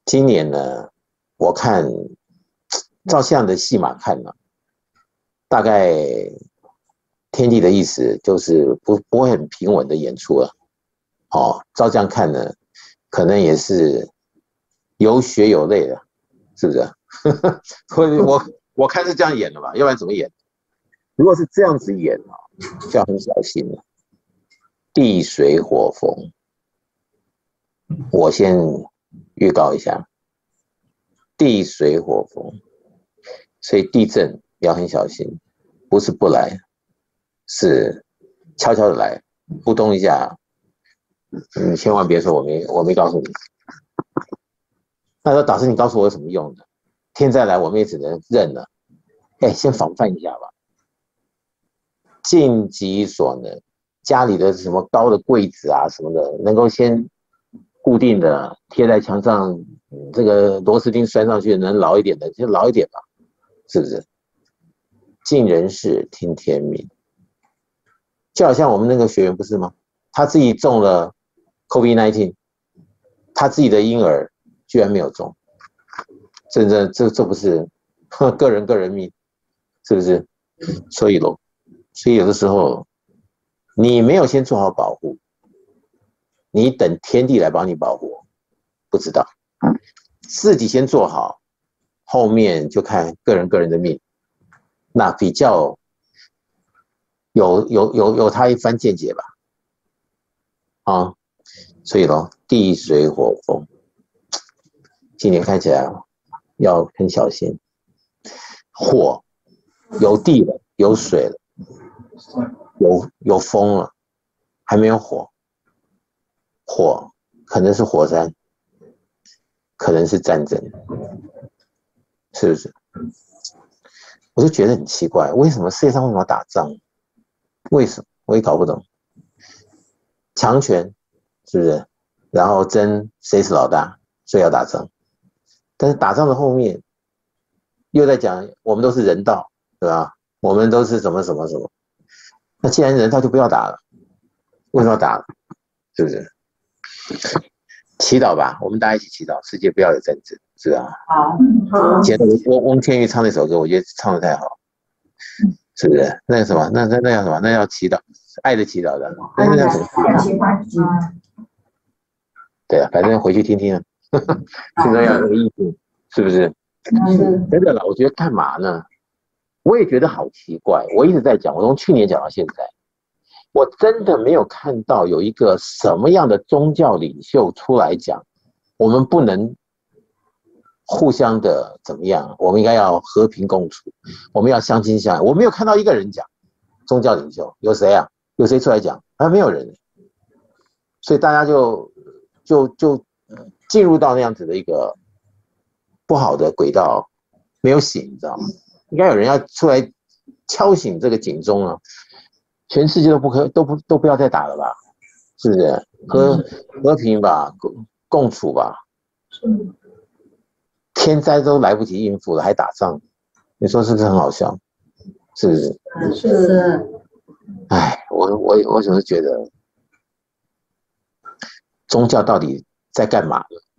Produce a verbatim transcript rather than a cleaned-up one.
今年呢，我看照这样的戏码看呢、啊，大概天地的意思就是不不会很平稳的演出了。哦，照这样看呢，可能也是有血有泪的，是不是？我我我看是这样演的吧，要不然怎么演？如果是这样子演啊，就要很小心了。地水火风，我先预告一下，地水火风，所以地震要很小心，不是不来，是悄悄的来，扑通一下，你千万别说我没我没告诉你。那说导师你告诉我有什么用的？天灾来我们也只能认了，哎，先防范一下吧，尽己所能。家里的什么高的柜子啊什么的，能够先固定的贴在墙上，这个螺丝钉拴上去能牢一点的就牢一点吧，是不是？尽人事听天命，就好像我们那个学员不是吗？他自己中了 COVID 十九， 他自己的婴儿居然没有中，这这这这不是个人个人命，是不是？所以咯，所以有的时候你没有先做好保护，你等天地来帮你保护，不知道，自己先做好，后面就看个人个人的命，那比较有有有有他一番见解吧，啊，所以咯，地水火风，今年看起来要很小心，火有地了，有水了，有有风了，还没有火，火可能是火山，可能是战争，是不是？我就觉得很奇怪，为什么世界上为什么打仗？为什么我也搞不懂？强权是不是？然后争谁是老大，所以要打仗。但是打仗的后面又在讲我们都是人道，对吧？我们都是什么什么什么。那既然人道就不要打了，为什么要打了？是不是？祈祷吧，我们大家一起祈祷，世界不要有战争，是吧？ 好，好。 前翁翁天玉唱那首歌，我觉得唱的太好，是不是？那个什么，那那那叫什么？那叫祈祷，爱的祈祷的，那那叫什么？对啊，反正回去听听啊，听到要有意思，是不是？真的啦，我觉得干嘛呢？我也觉得好奇怪，我一直在讲，我从去年讲到现在，我真的没有看到有一个什么样的宗教领袖出来讲，我们不能互相的怎么样，我们应该要和平共处，我们要相亲相爱。我没有看到一个人讲，宗教领袖有谁啊？有谁出来讲？还没有人，所以大家就就就进入到那样子的一个不好的轨道，没有醒，你知道吗？应该有人要出来敲醒这个警钟啊！全世界都不可都不都不要再打了吧？是不是？和和平吧，共共处吧。天灾都来不及应付了，还打仗，你说是不是很好笑？是不是？ 是。 哎，我我我总是觉得宗教到底在干嘛呢？